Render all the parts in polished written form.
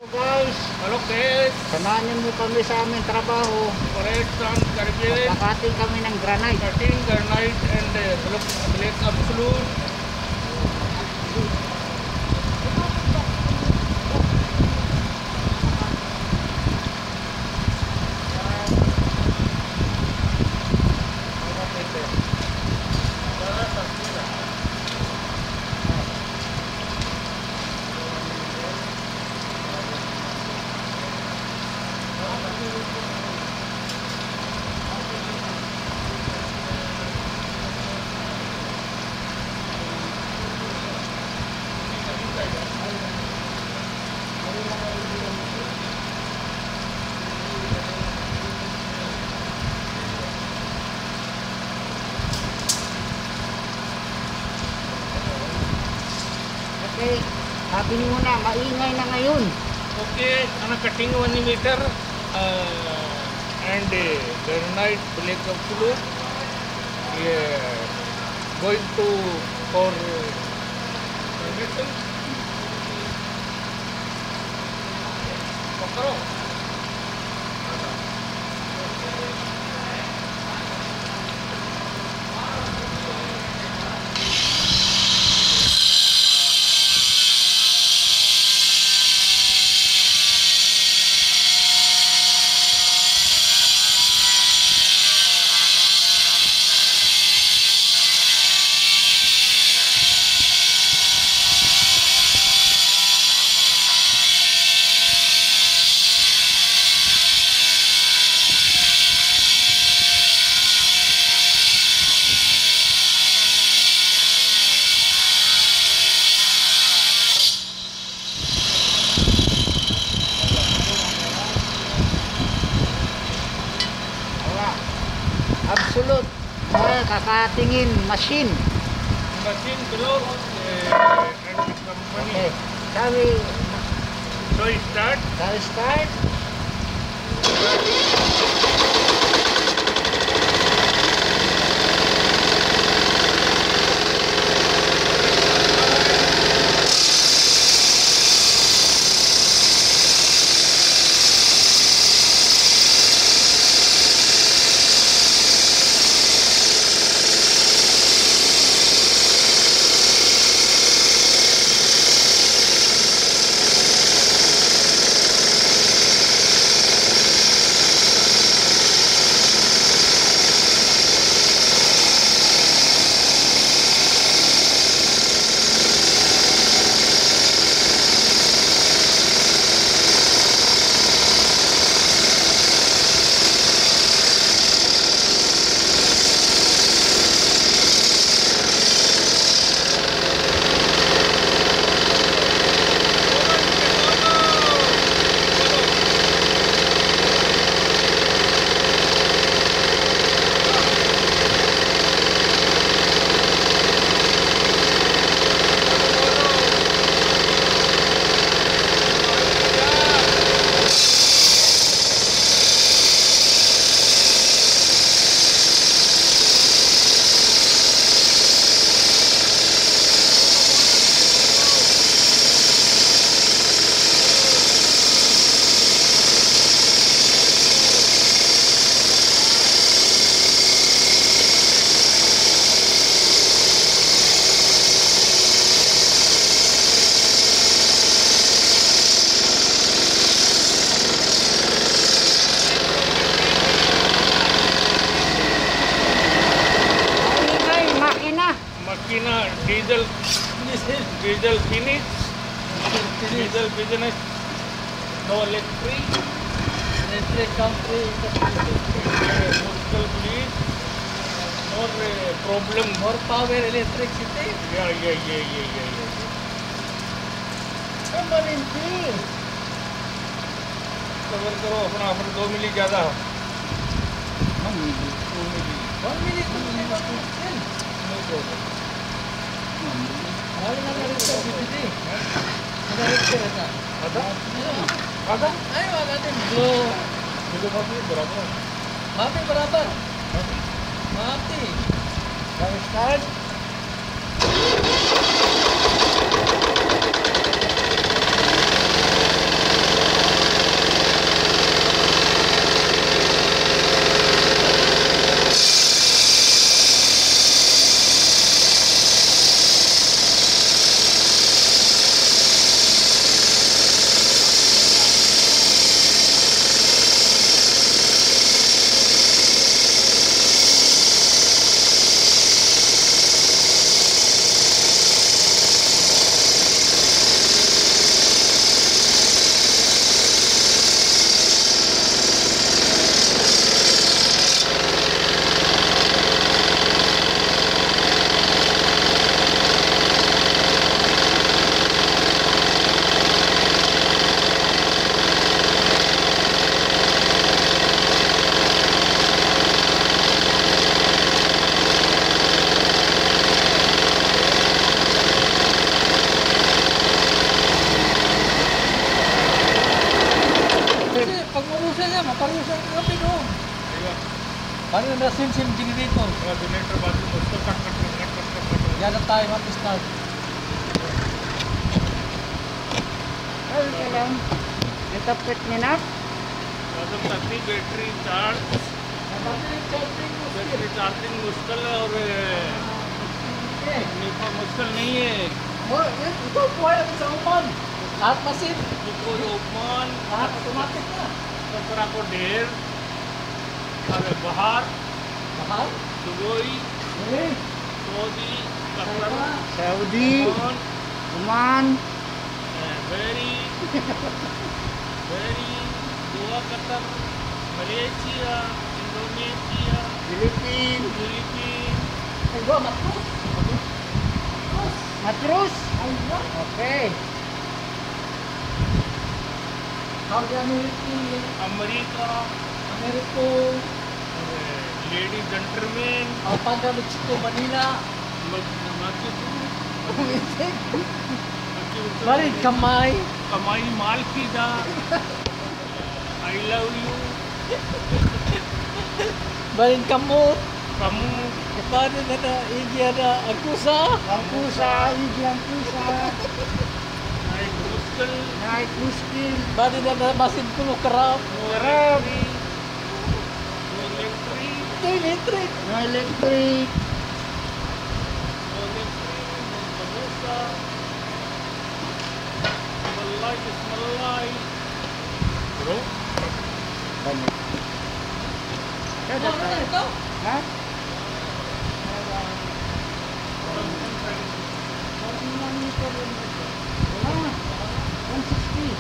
Guys, Hello guys, samahan niyo kami sa aming trabaho. correct on Caribbean, Nakating kami ng granite. cutting granite and black absolute. Okay, sabi niyo muna, maingay na ngayon. Okay, on a cutting 1 meter and granite black absolute. Yeah, going to for permission. Pakaro. Wala. Absolute. Kakatingin, machine. Machine below and company. Okay. Sabi, So start. start. Maingay, makina. Makina diesel finish. Diesel business. No electric. Electric company, Muscle bleed. More problem. more power electricity. Yeah. Somebody please. Cover करो अपना 2 मिली ज्यादा. 1 minute, 2 minutes. No problem. Wala na na-repair dito. Na-repair na. आधा Ada? Ay, wala din. Blow. Kilo भाभी बराबर. Mati beraber. Mati. Start. Paano na sim generator? Generator बाजू में उसको cut cut cut cut cut cut cut Yan na tayo mag-start. Okay lang. Natapit niya na. मतलब तभी battery charging मुश्किल है और मुश्किल नहीं है Oh, ito po ay sa upan. Lahat masin. इसको ओपन Lahat automatic na. कपड़ा को ढेर और बाहर Mahal? Dubai Eh, Saudi Qatar Saudi, Oman Oman, very Goa Qatar Malaysia Indonesia Philippines, Philippine ay ba, matros. Matros. Ay ba? Okay. Saudi America, America Americo, lady gentleman Alpaga, Mexico, Manila. Balik kamay. कमाई माल की दा I love you Balik kamot. कमू Balik na India na Agusa. Ang pusa, hindi ang pusa. आई मुश्किल Night muskil. Balik na masin pulo karap. Karab. Ito electric. No electric. Bro Banyak. Ano na ito? Ha? Ah, 160.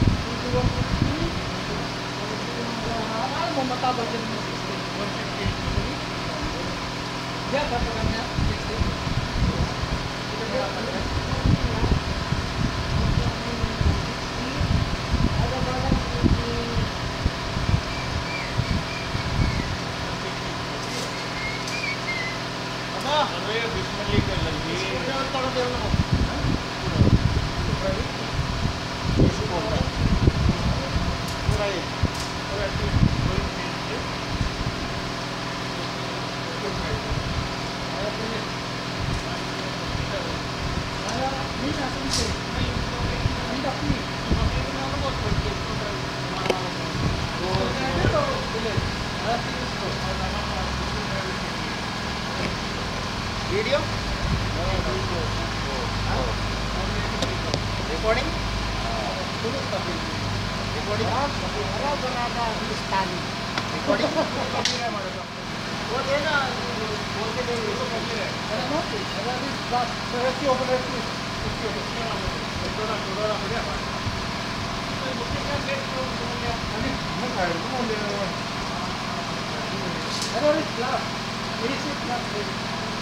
Ano mo matabag din mo 60? Yeah, kapag niya 60. अरे बिस्मिल्लाह कर लगी Video? Recording? Recording? Araw ganada stand. Recording? वो देना बोल के देंगे Ano mo? Ano ni plus? Resi over resi. Ano ni plus? AC plus.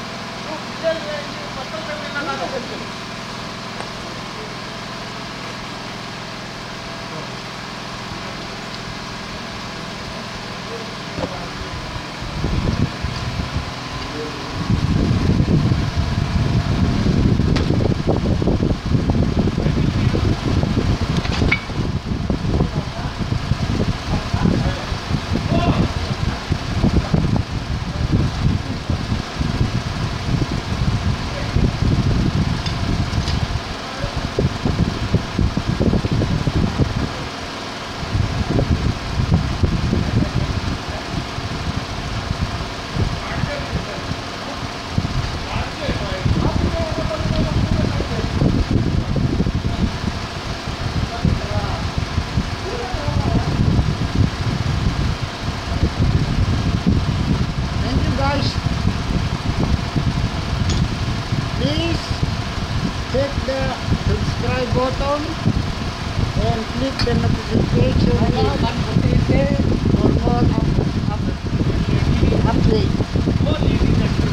Thank you guys. Please hit the subscribe button and click the notification Ano, bell mag-update. for more updates. वो लेडी